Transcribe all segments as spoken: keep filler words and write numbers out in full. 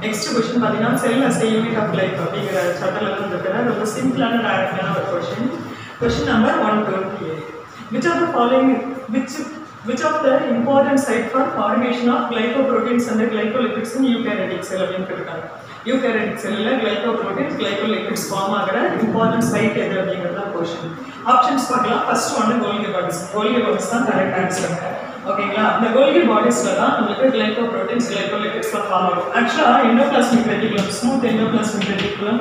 Next question பாத்தீங்கன்னா செல் as a unit of life அப்படிங்கற சாப்டர்ல இருந்து இருக்கிற ரொம்ப சிம்பிளான டைரக்டான ஒரு question. Question number one twenty-eight. Which of the following which which of the important site for formation of glycoproteins and glycolipids in eukaryotic cell அப்படினு கேட்டாங்க. eukaryotic cellல glycoproteins glycolipids form ஆகற important site எது அப்படிங்கறத क्वेश्चन. ஆப்ஷன்ஸ் பார்க்கலாம். First one Golgi bodies. Golgi bodies தான் correct answer. ஓகேங்களா? இந்த Golgi bodiesல தான் நமக்கு glycoproteins glycolipids ஃபார்ம் ஆகும். ஆக்சுவலா endoplasmic reticulum, smooth endoplasmic reticulum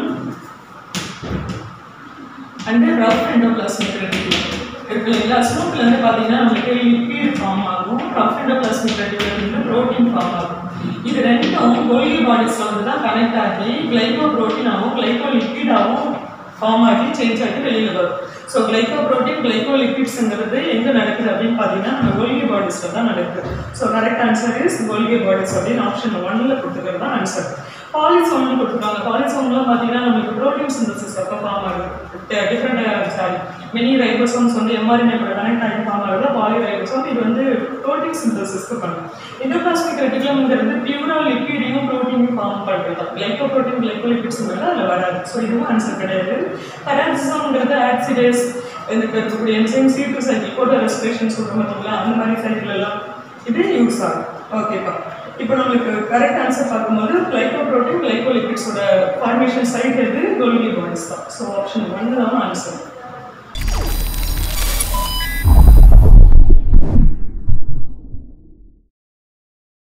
and rough endoplasmic reticulum இருக்குல்ல. ஸ்மூத்ல இருந்து பாத்தீங்கன்னா நமக்கு லிப்பிட் ஃபார்ம் ஆகும். ரஃப் endoplasmic reticulum வந்து புரோட்டீன் ஃபார்ம் ஆகும். இது ரெண்டும் Golgi bodiesல வந்து தான் கனெக்ட் ஆகி glycoprotein ஆகும் glycolipid ஆகும் ஃபார்ம் ஆகி சேஞ்ச் ஆகி வெளியில வரும். So glycoprotein glycolipidsங்கிறது எங்க நடக்குது அப்படினு பாத்தீங்கன்னா நம்ம Golgi bodiesல தான் நடக்குது. So correct answer is Golgi bodies அப்படின ஆப்ஷன் one ல கொடுத்திருக்கிறது தான் ஆன்சர். பாலிசோம் கொடுத்திருக்காங்க. பாலிசோம்ல பாத்தீங்கன்னா நமக்கு புரோட்டீன் சிந்தசிஸ் அப்ப ஃபார்ம் ஆகுது. டிஃபரண்ட் சாரி many ribosomes வந்து mRNA கூட கனெக்ட் ஆகி ஃபார்ம் ஆகுது பாலிரைபோசோம். இது வந்து புரோட்டீன் சிந்தசிஸ்க்கு பண்ணும். endoplasmic reticulumங்கிறது பியூரா லிப்பிடையும் புரோட்டீனையும் ஃபார்ம் பண்றது. glycoprotein glycolipidsங்கிறது அதுல வராது. சோ இதுவும் ஆன்சர் கிடையாது. பெராக்சிசோம்ங்கிறது ஆக்சிடேஸ் இதுக்கு இருக்கக்கூடிய என்சைம் C two சைக்கிள் போட்ட ரெஸ்பிரேஷன் சொல்றோம் பாத்தீங்களா, அந்த மாதிரி சைக்கிள் எல்லாம் இது யூஸ் ஆகும். ஓகேப்பா. இப்போ நமக்கு கரெக்ட் ஆன்சர் பார்க்கும்போது glycoprotein glycolipids ஓட ஃபார்மேஷன் சைட் எது Golgi bodies தான். சோ ஆப்ஷன் one தான் ஆன்சர்.